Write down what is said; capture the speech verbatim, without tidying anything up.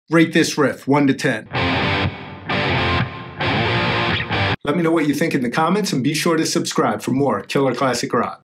Rate this riff, one to ten. Let me know what you think in the comments and be sure to subscribe for more Killer Classic Rock.